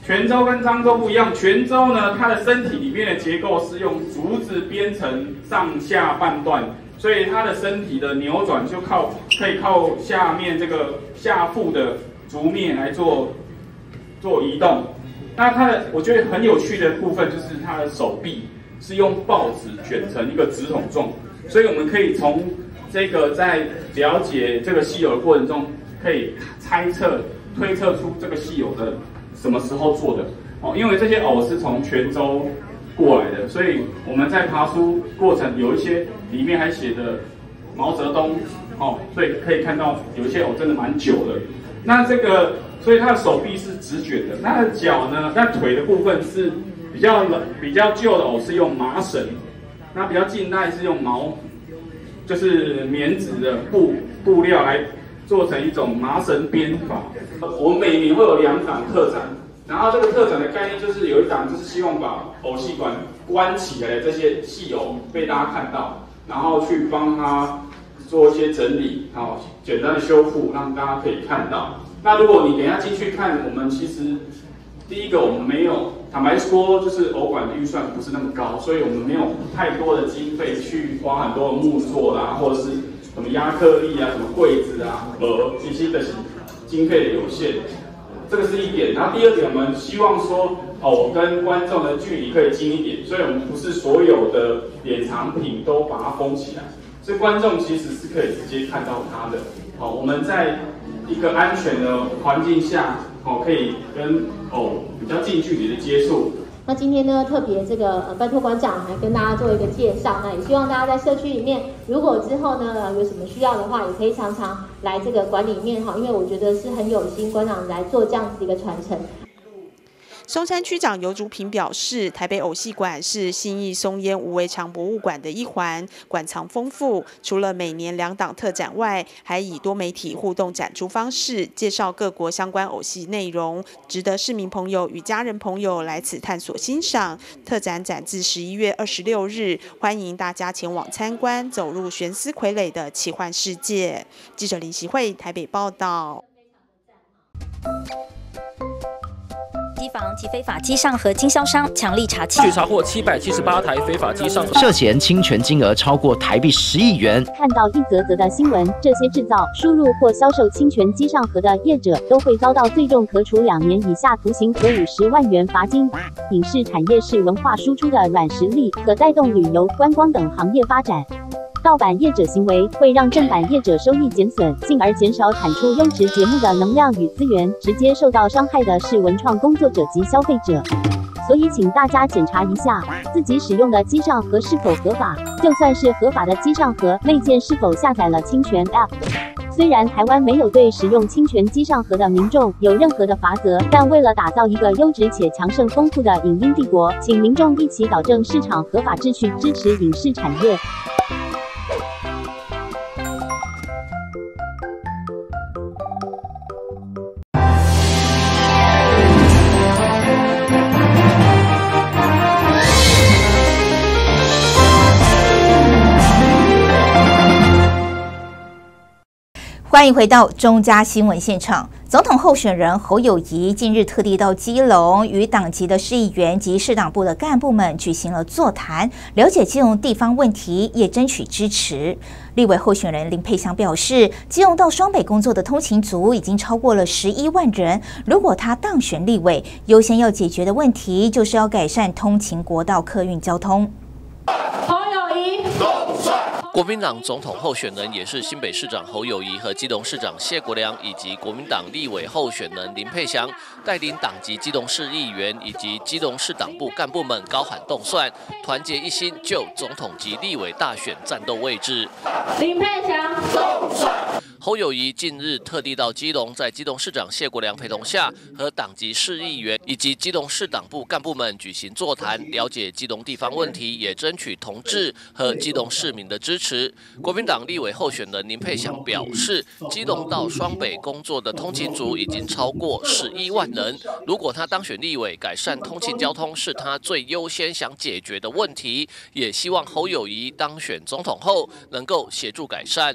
泉州跟漳州不一样，泉州呢，它的身体里面的结构是用竹子编成上下半段，所以它的身体的扭转就靠可以靠下面这个下腹的竹篾来做做移动。那它的我觉得很有趣的部分就是它的手臂是用报纸卷成一个直筒状，所以我们可以从这个在了解这个戏偶的过程中，可以猜测推测出这个戏偶的什么时候做的哦，因为这些偶是从泉州过来的，所以我们在爬书过程有一些里面还写的毛泽东哦，所以可以看到有一些偶真的蛮久的。那这个，所以它的手臂是直卷的，它的脚呢，那腿的部分是比较比较旧的偶是用麻绳，那比较近代是用毛，就是棉质的布布料来做成一种麻绳编法。我们每年会有两档特展，然后这个特展的概念就是有一档就是希望把偶戏馆关起来的这些戏偶被大家看到，然后去帮它做一些整理，然后简单的修复，让大家可以看到。那如果你等一下进去看，我们其实第一个我们没有，坦白说就是偶馆的预算不是那么高，所以我们没有太多的经费去花很多的木作啦，或者是什么亚克力啊、什么柜子啊、盒这些的经费的有限，这个是一点。然后第二点，我们希望说偶跟观众的距离可以近一点，所以我们不是所有的典藏品都把它封起来，所以观众其实是可以直接看到它的。好，我们在一个安全的环境下，哦，可以跟偶比较近距离的接触。 那今天呢，特别这个呃，拜托馆长来跟大家做一个介绍。那也希望大家在社区里面，如果之后呢有什么需要的话，也可以常常来这个馆里面哈，因为我觉得是很有心，馆长来做这样子的一个传承。 松山区长游竹平表示，台北偶戏馆是信义松烟无围墙博物馆的一环，馆藏丰富。除了每年两档特展外，还以多媒体互动展出方式介绍各国相关偶戏内容，值得市民朋友与家人朋友来此探索欣赏。特展展至十一月二十六日，欢迎大家前往参观，走入悬丝傀儡的奇幻世界。记者林习慧台北报道。 机房及非法机上盒经销商强力查缉， 据查获七百七十八台非法机上盒， 涉嫌侵权金额超过台币十亿元。 看到一则则的新闻，这些制造、输入或销售侵权机上盒的业者都会遭到最重可处两年以下徒刑和五十万元罚金。影视产业是文化输出的软实力，可带动旅游、观光等行业发展。盗版业者行为会让正版业者收益减损，进而减少产出优质节目的能量与资源，直接受到伤害的是文创工作者及消费者。所以请大家检查一下自己使用的机上盒是否合法，就算是合法的机上盒，内建是否下载了侵权 App。虽然台湾没有对使用侵权机上盒的民众有任何的罚则，但为了打造一个优质且强盛丰富的影音帝国，请民众一起导正市场合法秩序，支持影视产业。 欢迎回到中嘉新闻现场。总统候选人侯友宜近日特地到基隆，与党籍的市议员及市党部的干部们举行了座谈，了解基隆地方问题，也争取支持。立委候选人林佩香表示，基隆到双北工作的通勤族已经超过了十一万人。如果他当选立委，优先要解决的问题就是要改善通勤国道客运交通。 侯友宜国民党总统候选人也是新北市长侯友宜和基隆市长谢国良，以及国民党立委候选人林佩祥，带领党籍基隆市议员以及基隆市党部干部们高喊动算，团结一心就总统及立委大选战斗位置。 林佩祥动算。 侯友宜近日特地到基隆，在基隆市长谢国良陪同下，和党籍市议员以及基隆市党部干部们举行座谈，了解基隆地方问题，也争取同志和基隆市民的支持。国民党立委候选人林佩祥表示，基隆到双北工作的通勤族已经超过十一万人。如果他当选立委，改善通勤交通是他最优先想解决的问题，也希望侯友宜当选总统后能够协助改善。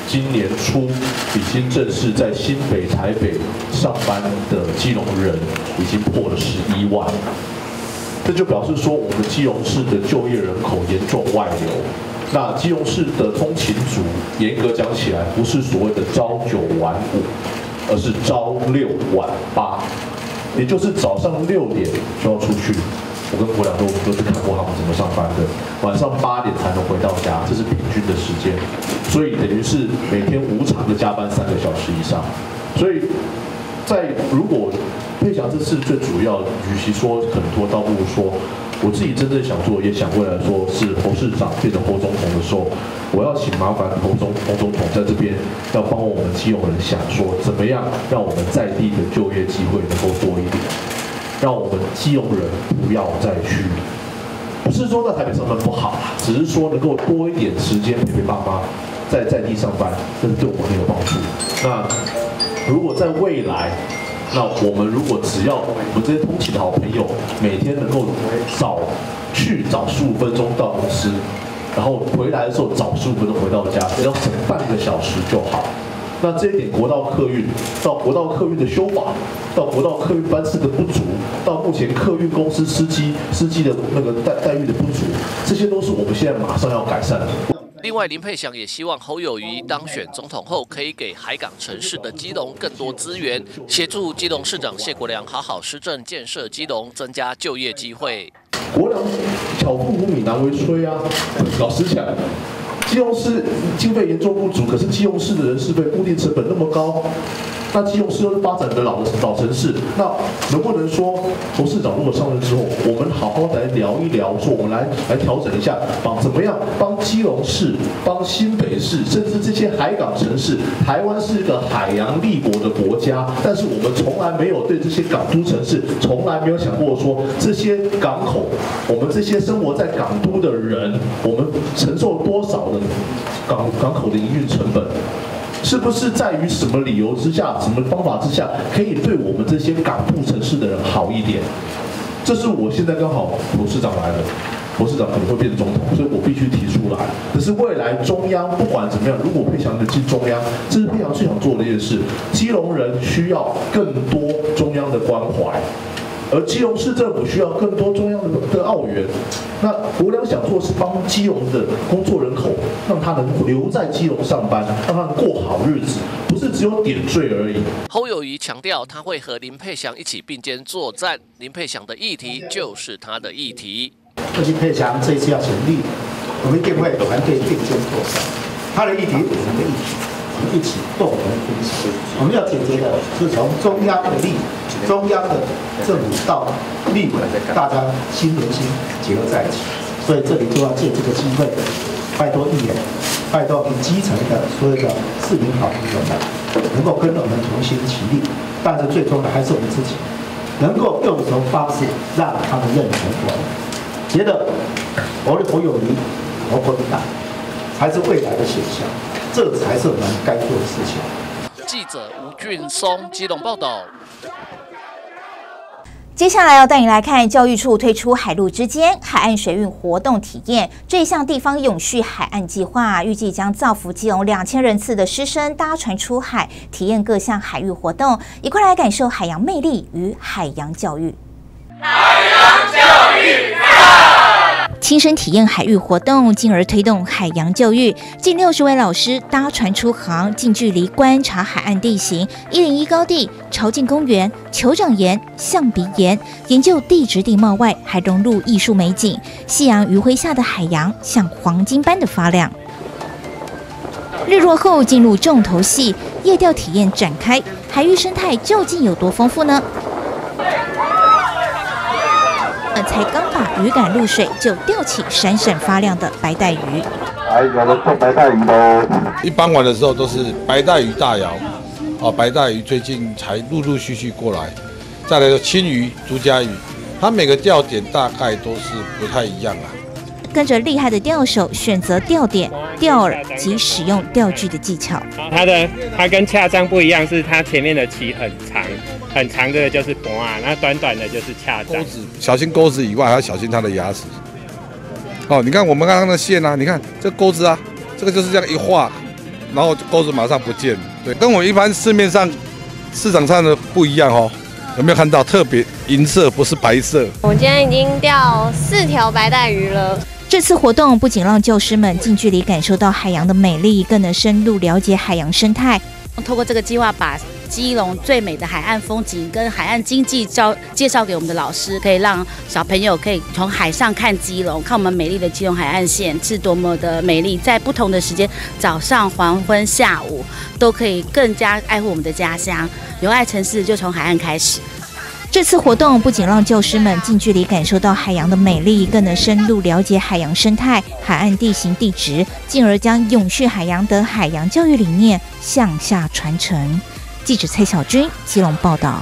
今年初已经正式在新北、台北上班的基隆人已经破了十一万，这就表示说我们基隆市的就业人口严重外流。那基隆市的通勤族，严格讲起来，不是所谓的朝九晚五，而是朝六晚八，也就是早上六点就要出去。我跟国良都都去看过他们怎么上班的，晚上八点才能回到家，这是平均的时间，所以等于是每天无偿的加班三个小时以上。所以在如果佩祥这次最主要，与其说很多，倒不如说我自己真正想做，也想未来说是侯市长变成侯总统的时候，我要请麻烦侯总侯总统在这边要帮我们基隆人想说，怎么样让我们在地的就业机会能够多一点。让我们基隆人不要再去，不是说在台北上班不好，只是说能够多一点时间陪陪爸妈，在在地上班，这是对我们很有帮助。那如果在未来，那我们如果只要我们这些通勤的好朋友，每天能够早去早十五分钟到公司，然后回来的时候早十五分钟回到家，只要省半个小时就好。那这一点国道客运到国道客运的修法，到国道客运班次的不足，到目前客运公司司机司机的那个待待遇的不足，这些都是我们现在马上要改善的。 另外，林佩祥也希望侯友宜当选总统后，可以给海港城市的基隆更多资源，协助基隆市长谢国良好好施政建设基隆，增加就业机会。 国良巧妇无米难为炊啊，老实讲。基隆市经费严重不足，可是基隆市的人事费固定成本那么高，那基隆市又是发展的老的老城市，那能不能说侯市长如果上任之后，我们好好来聊一聊，说我们来来调整一下，帮怎么样帮基隆市、帮新北市，甚至这些海港城市，台湾是一个海洋立国的国家，但是我们从来没有对这些港都城市，从来没有想过说这些港口，我们这些生活在港都的人，我们承受多少的港港口的营运成本，是不是在于什么理由之下、什么方法之下，可以对我们这些港部城市的人好一点？这是我现在刚好侯市长来了，侯市长可能会变成总统，所以我必须提出来。可是未来中央不管怎么样，如果佩祥能进中央，这是佩祥最想做的一件事。基隆人需要更多中央的关怀。而基隆市政府需要更多中央的的澳元，那国良想做是帮基隆的工作人口，让他能留在基隆上班，让他能过好日子，不是只有点缀而已。 侯友宜强调，他会和林佩祥一起并肩作战，林佩祥的议题就是他的议题。 林佩祥这一次要成立，我们一定会团队并肩作战，他的议题我们的议题。我们一起共同分析，我们要解决的是从中央的力、中央的政府到立委，大家心连心结合在一起。所以这里就要借这个机会，拜托议员，拜托我们基层的所有的市民好朋友们，能够跟我们同心齐力。但是最终的还是我们自己，能够用什么方式让他们认同我们，觉得我的侯友宜、侯国民党才是未来的选项。这才是我们该做的事情。 记者吴俊松基隆报道。 接下来要带你来看，教育处推出海陆之间海岸水运活动体验这一项地方永续海岸计划，预计将造福基隆两千人次的师生搭船出海，体验各项海域活动，一块来感受海洋魅力与海洋教育。 海洋教育亲身体验海域活动，进而推动海洋教育。近六十位老师搭船出航，近距离观察海岸地形、一零一高地、潮境公园、酋长岩、象鼻岩，研究地质地貌外，还融入艺术美景。夕阳余晖下的海洋像黄金般的发亮。日落后进入重头戏，夜钓体验展开，海域生态究竟有多丰富呢？才刚把鱼竿入水，就钓起闪闪发亮的白带鱼。 来，有人做白带鱼喽！一傍晚的时候都是白带鱼大摇，哦，白带鱼最近才陆陆续续过来。再来就青鱼、竹荚鱼，它每个钓点大概都是不太一样啊。 跟着厉害的钓手选择钓点、钓饵及使用钓具的技巧。 它的它跟恰章不一样，是它前面的鳍很长。很长的就是脖啊，那短短的就是恰章。 小心钩子以外，还要小心它的牙齿。哦，你看我们刚刚的线啊，你看这钩子啊，这个就是这样一画， 然后钩子马上不见。对，跟我一般市面上市场上的不一样哦。有没有看到特别银色，不是白色？ 我今天已经钓四条白带鱼了。 这次活动不仅让教师们近距离感受到海洋的美丽，更能深入了解海洋生态。 透过这个计划，把基隆最美的海岸风景跟海岸经济教介绍给我们的老师，可以让小朋友可以从海上看基隆，看我们美丽的基隆海岸线是多么的美丽，在不同的时间，早上、黄昏、下午，都可以更加爱护我们的家乡。有爱城市就从海岸开始。 这次活动不仅让教师们近距离感受到海洋的美丽，更能深入了解海洋生态、海岸地形地质，进而将永续海洋的海洋教育理念向下传承。记者蔡小军基隆报道。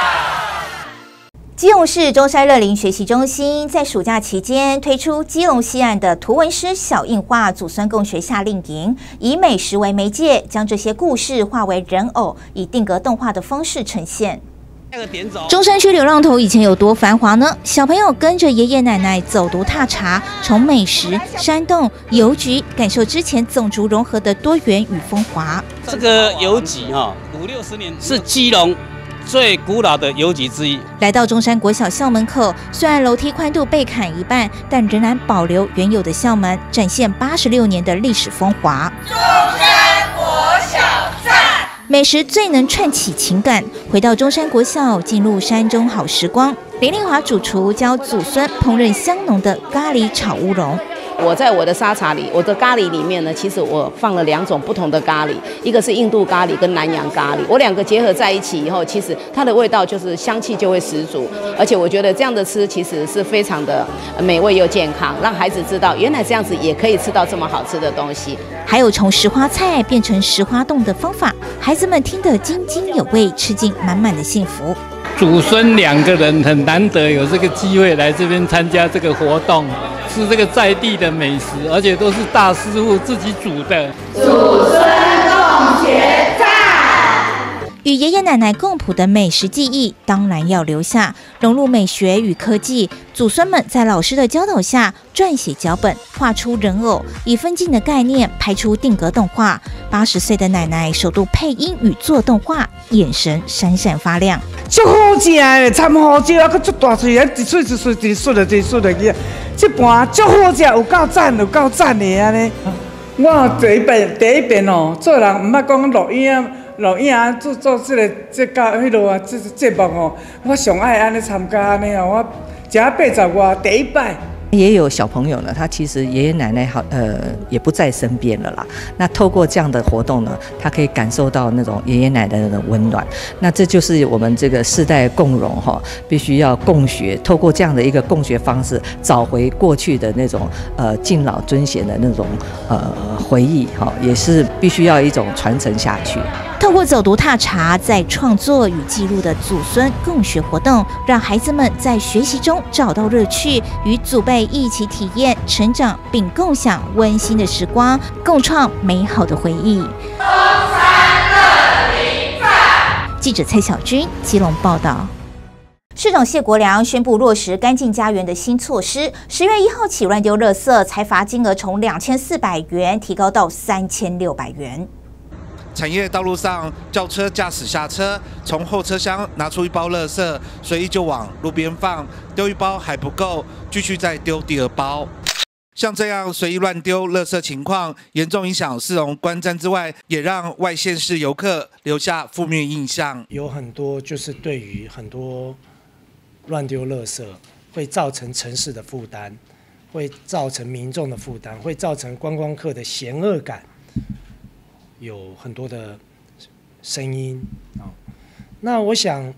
基隆市中山乐龄学习中心在暑假期间推出基隆西岸的图文诗小印画祖孙共学夏令营，以美食为媒介，将这些故事化为人偶，以定格动画的方式呈现。中山区流浪头以前有多繁华呢？小朋友跟着爷爷奶奶走读踏查，从美食、山洞、邮局，感受之前种族融合的多元与风华。 这个邮局哈，五六十年是基隆最古老的邮局之一。 来到中山国小校门口，虽然楼梯宽度被砍一半，但仍然保留原有的校门，展现八十六年的历史风华。 中山国小站。 美食最能串起情感。回到中山国校，进入山中好时光。林丽华主厨教祖孙烹饪香浓的咖喱炒乌龙。 我在我的沙茶里，我的咖喱里面呢，其实我放了两种不同的咖喱，一个是印度咖喱跟南洋咖喱，我两个结合在一起以后，其实它的味道就是香气就会十足，而且我觉得这样的吃其实是非常的美味又健康，让孩子知道原来这样子也可以吃到这么好吃的东西。 还有从石花菜变成石花冻的方法，孩子们听得津津有味，吃进满满的幸福。 祖孙两个人很难得有这个机会来这边参加这个活动，吃这个在地的美食，而且都是大师傅自己煮的。 祖孙共学站， 与爷爷奶奶共谱的美食记忆当然要留下，融入美学与科技。祖孙们在老师的教导下撰写脚本，画出人偶，以分镜的概念拍出定格动画。八十岁的奶奶首度配音与做动画，眼神闪闪发亮。 足好食的，参好椒啊，佮足大喙，一喙一喙一顺的一顺的去。这盘足好食，有够赞，有够赞的安尼。我第一遍第一遍哦，做人唔捌讲录音。录影啊，做做这个这个迄落啊，这节目哦，我上爱安尼参加安尼哦，我食八十外第一摆。 也有小朋友呢，他其实爷爷奶奶好呃也不在身边了啦。那透过这样的活动呢，他可以感受到那种爷爷奶奶的温暖。那这就是我们这个世代共融哈，必须要共学，透过这样的一个共学方式，找回过去的那种呃敬老尊贤的那种呃回忆哈，也是必须要一种传承下去。 透过走读踏查，在创作与记录的祖孙共学活动，让孩子们在学习中找到乐趣，与祖辈一起体验成长，并共享温馨的时光，共创美好的回忆。中山乐龄站， 记者蔡小军基隆报道。市长谢国良宣布落实干净家园的新措施，十月一号起乱丢垃圾裁罚金额从两千四百元提高到三千六百元。 产业道路上，轿车驾驶下车，从后车厢拿出一包垃圾，随意就往路边放，丢一包还不够，继续再丢第二包。像这样随意乱丢垃圾情况，严重影响市容观瞻之外，也让外县市游客留下负面印象。 有很多就是对于很多乱丢垃圾，会造成城市的负担，会造成民众的负担，会造成观光客的嫌恶感。有很多的声音啊，那我想，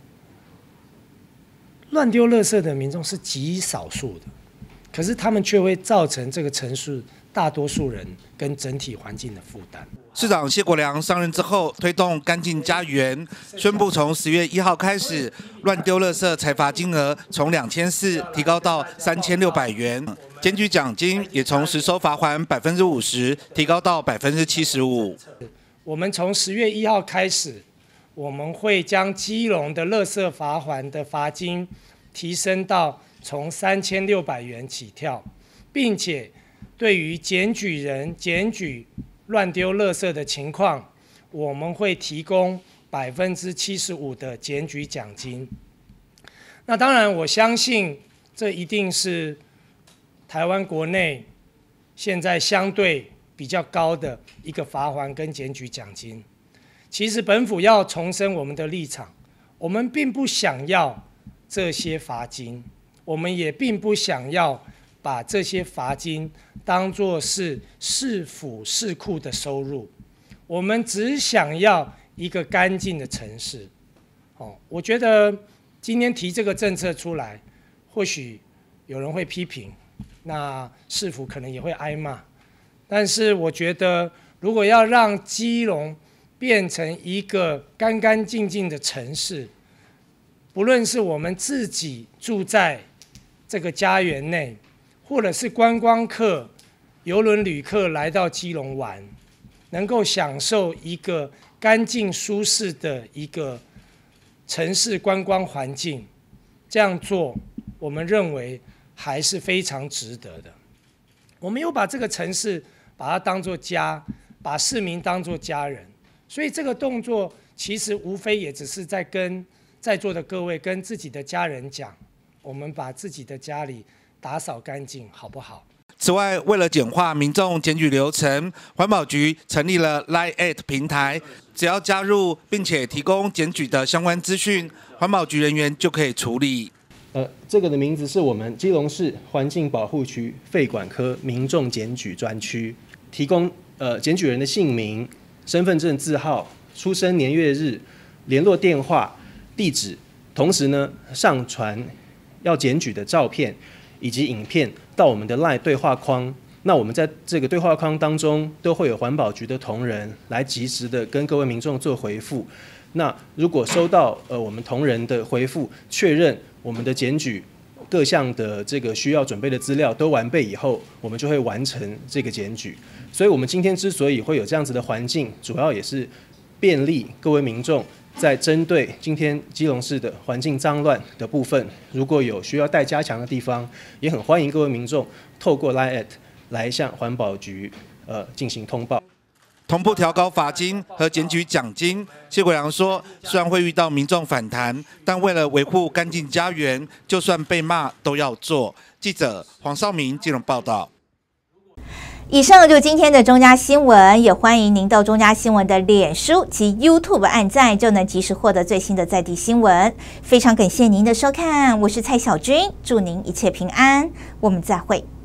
乱丢垃圾的民众是极少数的，可是他们却会造成这个城市大多数人跟整体环境的负担。 市长谢国良上任之后，推动干净家园，宣布从十月一号开始，乱丢垃圾裁罚金额从两千四提高到三千六百元，检举奖金也从实收罚款百分之五十提高到百分之七十五。 我们从十月一号开始，我们会将基隆的垃圾罚款的罚金提升到从三千六百元起跳，并且对于检举人检举乱丢垃圾的情况，我们会提供百分之七十五的检举奖金。那当然，我相信这一定是台湾国内现在相对比较高的一个罚锾跟检举奖金。其实本府要重申我们的立场，我们并不想要这些罚金，我们也并不想要把这些罚金当作是市府市库的收入，我们只想要一个干净的城市。哦，我觉得今天提这个政策出来，或许有人会批评，那市府可能也会挨骂，但是我觉得如果要让基隆变成一个干干净净的城市，不论是我们自己住在这个家园内，或者是观光客、邮轮旅客来到基隆玩，能够享受一个干净舒适的一个城市观光环境，这样做我们认为还是非常值得的。我们有把这个城市把它当作家，把市民当作家人，所以这个动作其实无非也只是在跟在座的各位跟自己的家人讲，我们把自己的家里打扫干净，好不好？ 此外，为了简化民众检举流程，环保局成立了 Line at 平台，只要加入并且提供检举的相关资讯，环保局人员就可以处理。 呃，这个的名字是我们基隆市环境保护区废管科民众检举专区，提供呃检举人的姓名、身份证字号、出生年月日、联络电话、地址，同时呢上传要检举的照片以及影片到我们的 LINE 对话框。那我们在这个对话框当中都会有环保局的同仁来及时的跟各位民众做回复。那如果收到呃我们同仁的回复，确认我们的检举各项的这个需要准备的资料都完备以后，我们就会完成这个检举。所以我们今天之所以会有这样子的环境，主要也是便利各位民众在针对今天基隆市的环境脏乱的部分，如果有需要待加强的地方，也很欢迎各位民众透过 Line at 来向环保局呃进行通报。 同步调高罚金和检举奖金，谢国良说，虽然会遇到民众反弹，但为了维护干净家园，就算被骂都要做。记者黄少明基隆报道。 以上就是今天的中嘉新闻，也欢迎您到中嘉新闻的脸书及 YouTube 按赞，就能及时获得最新的在地新闻。非常感谢您的收看，我是蔡小君，祝您一切平安，我们再会。